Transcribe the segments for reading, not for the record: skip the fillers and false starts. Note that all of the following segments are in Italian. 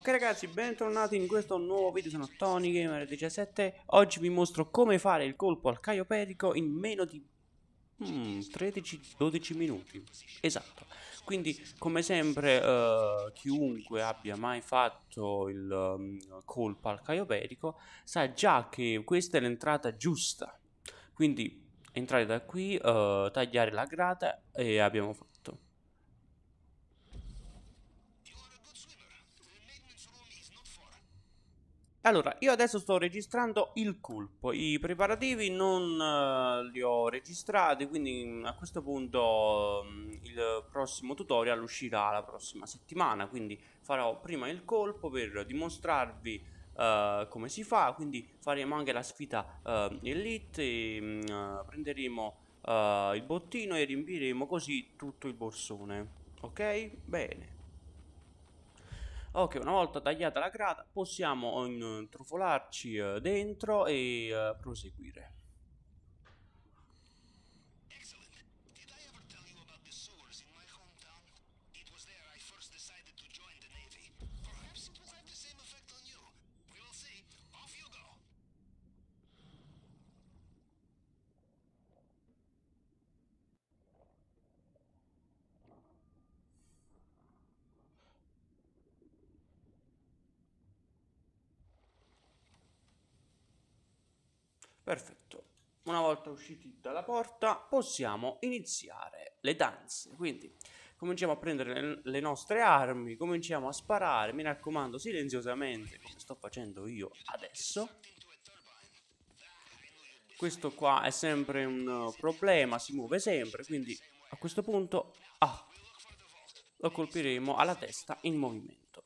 ragazzi, bentornati in questo nuovo video, sono TonyGamer17. Oggi vi mostro come fare il colpo al Caio Perico in meno di 13-12 minuti. Esatto. Quindi, come sempre, chiunque abbia mai fatto il colpo al Caio Perico sa già che questa è l'entrata giusta. Quindi, entrare da qui, tagliare la grata e abbiamo fatto. Allora, io adesso sto registrando il colpo, i preparativi non li ho registrati, quindi a questo punto il prossimo tutorial uscirà la prossima settimana, quindi farò prima il colpo per dimostrarvi come si fa, quindi faremo anche la sfida Elite e prenderemo il bottino e riempiremo così tutto il borsone, ok? Bene. Ok, una volta tagliata la grata possiamo intrufolarci dentro e proseguire. Perfetto. Una volta usciti dalla porta possiamo iniziare le danze. Quindi cominciamo a prendere le nostre armi, cominciamo a sparare, mi raccomando silenziosamente come sto facendo io adesso. Questo qua è sempre un problema, si muove sempre, quindi a questo punto lo colpiremo alla testa in movimento.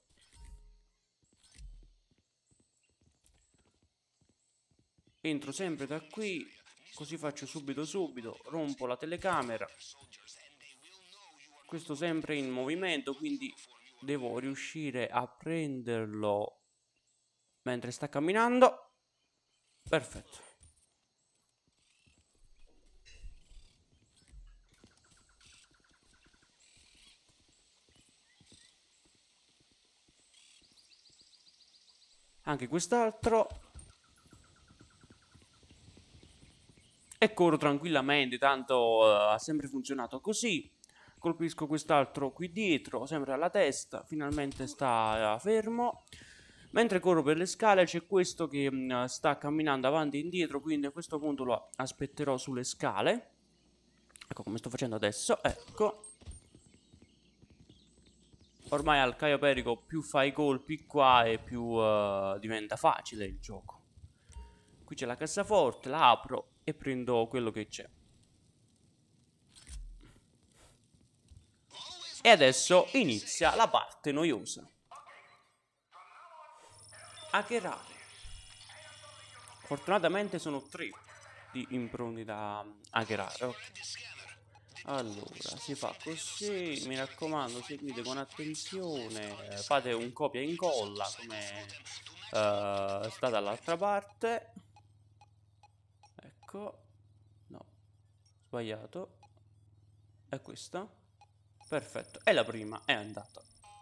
Entro sempre da qui, così faccio subito, rompo la telecamera. Questo sempre in movimento, quindi devo riuscire a prenderlo mentre sta camminando. Perfetto. Anche quest'altro. E corro tranquillamente, tanto ha sempre funzionato così. Colpisco quest'altro qui dietro, sempre alla testa, finalmente sta fermo. Mentre corro per le scale c'è questo che sta camminando avanti e indietro, quindi a questo punto lo aspetterò sulle scale. Ecco come sto facendo adesso, ecco. Ormai al Caio Perico più fai i colpi qua e più diventa facile il gioco. Qui c'è la cassaforte, la apro e prendo quello che c'è. E adesso inizia la parte noiosa. Hackerare. Fortunatamente sono 3 di impronti da hackerare. Okay. Allora, si fa così, mi raccomando, seguite con attenzione, fate un copia e incolla come sta dall'altra parte. Ecco, no, sbagliato. È questa? Perfetto, e la prima è andata.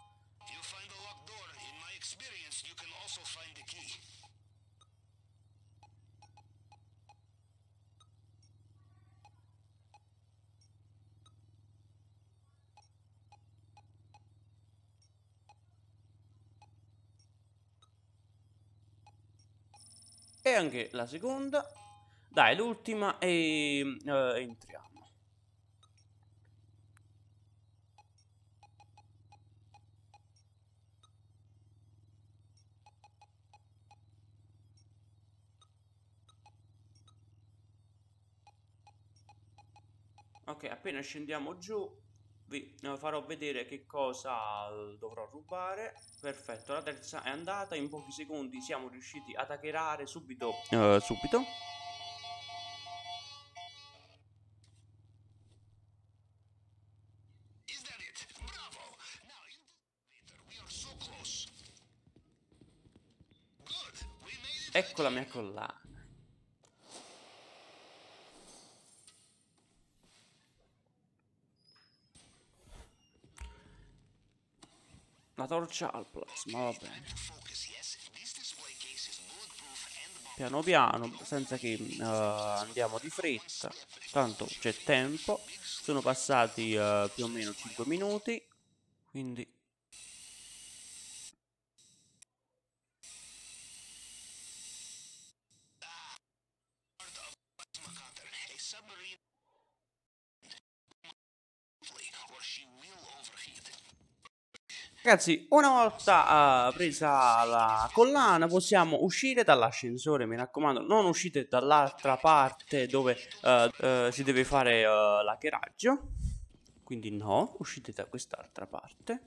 E anche la seconda. Dai, l'ultima e entriamo. Ok, appena scendiamo giù vi farò vedere che cosa dovrò rubare. Perfetto, la terza è andata, in pochi secondi siamo riusciti ad hackerare subito. Subito. Ecco la mia collana. La torcia al plasma, va bene. Piano piano, senza che andiamo di fretta. Tanto c'è tempo. Sono passati più o meno 5 minuti. Quindi... Ragazzi, una volta presa la collana possiamo uscire dall'ascensore, mi raccomando, non uscite dall'altra parte dove si deve fare l'hackeraggio. Quindi no, uscite da quest'altra parte.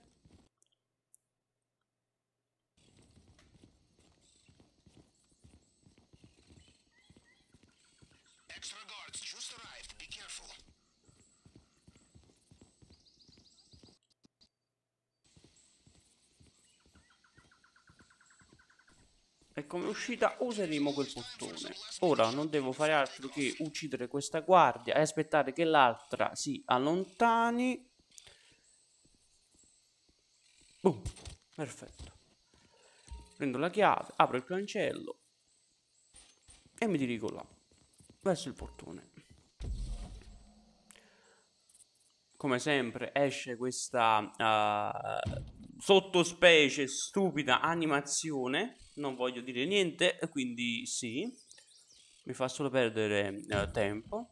E come uscita useremo quel portone. Ora non devo fare altro che uccidere questa guardia e aspettare che l'altra si allontani. Boom, perfetto. Prendo la chiave, apro il cancello e mi dirigo là, verso il portone. Come sempre esce questa sottospecie stupida animazione. Non voglio dire niente, quindi sì, mi fa solo perdere tempo.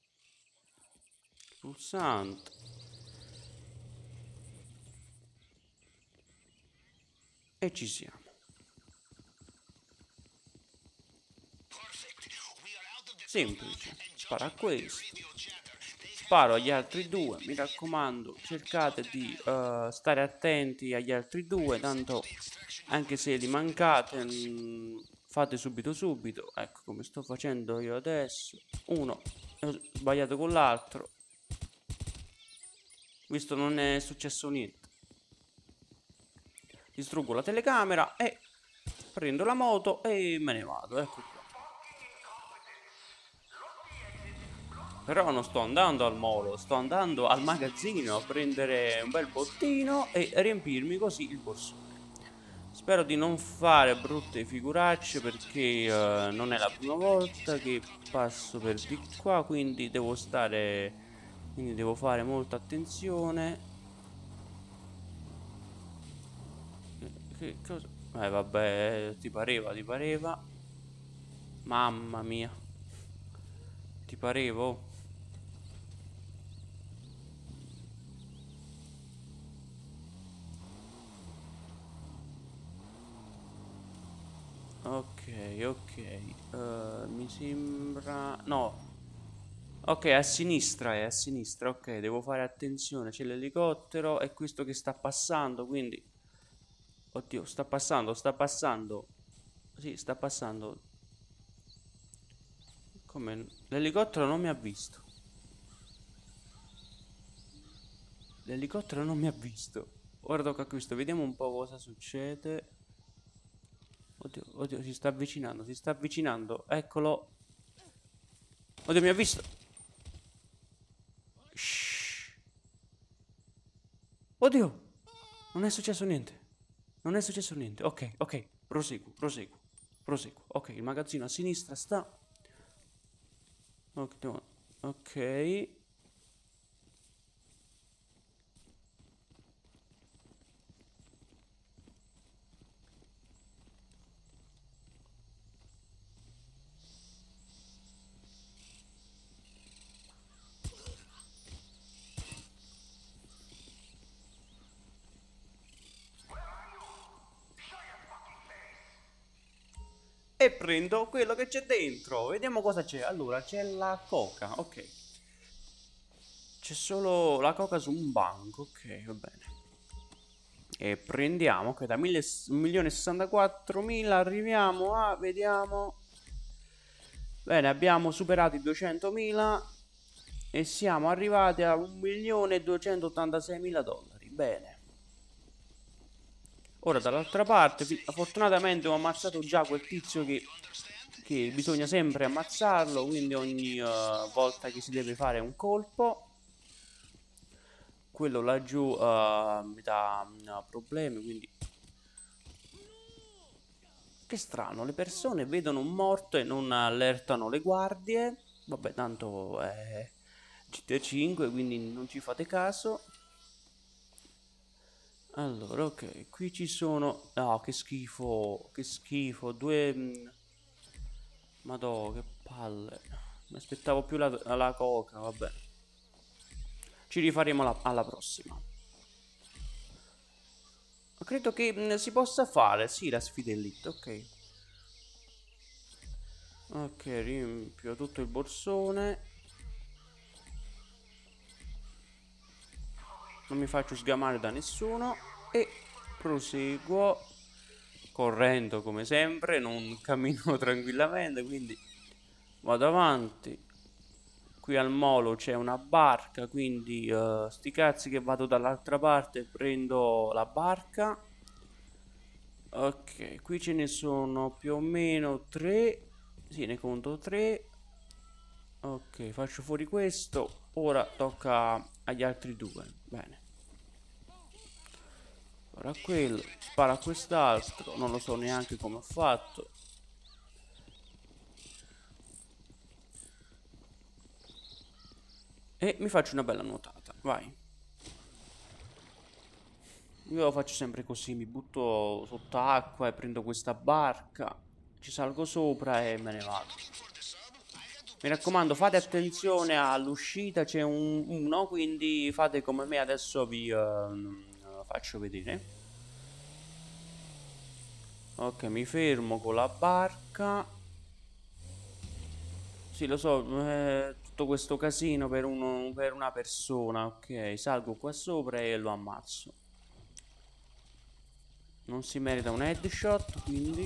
Pulsante. E ci siamo. Semplice. Spara a questo. Sparo agli altri due. Mi raccomando, cercate di stare attenti agli altri due. Tanto anche se li mancate, fate subito. Ecco come sto facendo io adesso. Uno ho sbagliato con l'altro. Visto non è successo niente. Distruggo la telecamera e prendo la moto e me ne vado. Ecco qua. Però non sto andando al molo, sto andando al magazzino a prendere un bel bottino e riempirmi così il borsone. Spero di non fare brutte figuracce perché non è la prima volta che passo per di qua, quindi devo stare... Quindi devo fare molta attenzione. Che cosa? Vabbè, ti pareva. Mamma mia. Ti parevo? Ok. Mi sembra... No. Ok, a sinistra, è a sinistra. Ok, devo fare attenzione. C'è l'elicottero e questo che sta passando, quindi... Oddio, sta passando. Sì, sta passando. Come? L'elicottero non mi ha visto. L'elicottero non mi ha visto. Ora tocca a questo, vediamo un po' cosa succede. Oddio, si sta avvicinando. Eccolo. Oddio, mi ha visto. Shhh. Oddio, non è successo niente. Ok, proseguo. Ok, il magazzino a sinistra sta. Ok. E prendo quello che c'è dentro. Vediamo cosa c'è. Allora, c'è la coca. Ok. C'è solo la coca su un banco. Ok, va bene. E prendiamo. Ok, da 1.064.000 arriviamo a... Vediamo. Bene, abbiamo superato i 200.000. E siamo arrivati a 1.286.000 dollari. Bene. Ora dall'altra parte, fortunatamente ho ammazzato già quel tizio che bisogna sempre ammazzarlo, quindi ogni volta che si deve fare un colpo. quello laggiù mi dà problemi, quindi... Che strano, le persone vedono un morto e non allertano le guardie. Vabbè, tanto è GTA 5, quindi non ci fate caso. Allora, ok, qui ci sono... Oh, che schifo, che schifo. Due... Madò, che palle. Mi aspettavo più la coca, vabbè. Ci rifaremo alla prossima. Credo che si possa fare, sì, la sfida elite, ok. Ok, riempio tutto il borsone. Non mi faccio sgamare da nessuno. E proseguo correndo come sempre. Non cammino tranquillamente, quindi vado avanti. Qui al molo c'è una barca, quindi sti cazzi che vado dall'altra parte e prendo la barca. Ok, qui ce ne sono più o meno 3. Sì, ne conto 3. Ok, faccio fuori questo. Ora tocca agli altri due. Bene. Ora quello. Spara a quest'altro. Non lo so neanche come ho fatto. E mi faccio una bella nuotata. Vai. Io lo faccio sempre così. Mi butto sott'acqua e prendo questa barca. Ci salgo sopra e me ne vado. Mi raccomando, fate attenzione all'uscita, c'è uno, quindi fate come me, adesso vi faccio vedere. Ok, mi fermo con la barca. Sì, lo so, tutto questo casino per una persona. Ok, salgo qua sopra e lo ammazzo. Non si merita un headshot, quindi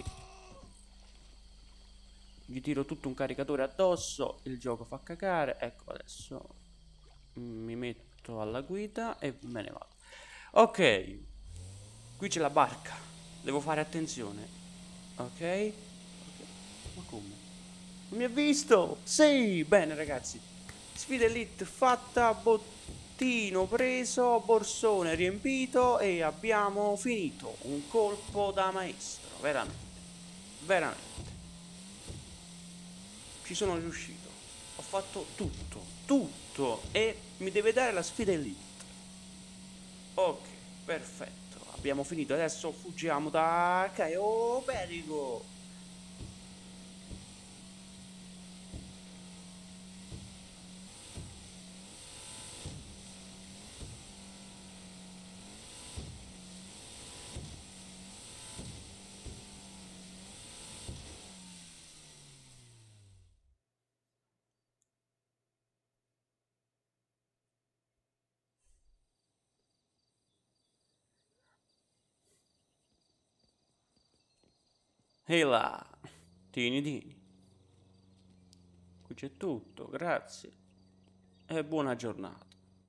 gli tiro tutto un caricatore addosso. Il gioco fa cacare. Ecco, adesso mi metto alla guida e me ne vado. Ok, qui c'è la barca. Devo fare attenzione. Ok. Ma come? Non mi ha visto? Sì, bene ragazzi. Sfida elite fatta, bottino preso, borsone riempito e abbiamo finito. Un colpo da maestro, veramente. Veramente. Ci sono riuscito. Ho fatto tutto, tutto. E mi deve dare la sfida elite. Ok, perfetto. Abbiamo finito. Adesso fuggiamo da Caio Perico. Ehi là. Tini tini. Qui c'è tutto, grazie. E buona giornata.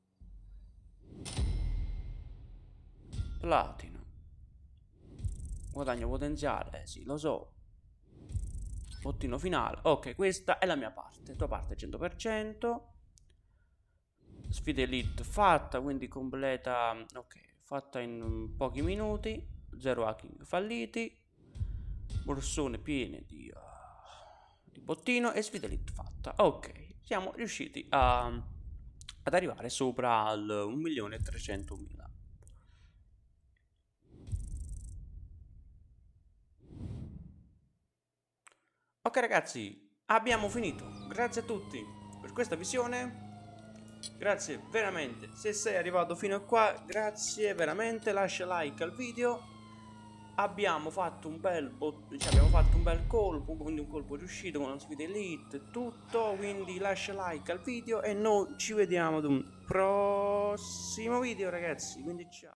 Platino. Guadagno potenziale, sì, lo so. Bottino finale. Ok, questa è la mia parte. Tua parte 100%. Sfida elite fatta, quindi completa. Ok, fatta in pochi minuti. Zero hacking falliti. Borsone piene di bottino e sfida elite fatta. Ok, siamo riusciti ad arrivare sopra al 1.300.000. Ok ragazzi, abbiamo finito. Grazie a tutti per questa visione. Grazie veramente. Se sei arrivato fino a qua, grazie veramente. Lascia like al video. Abbiamo fatto un bel colpo, quindi un colpo riuscito con una sfida elite e tutto. Quindi lascia like al video e noi ci vediamo ad un prossimo video ragazzi. Quindi ciao.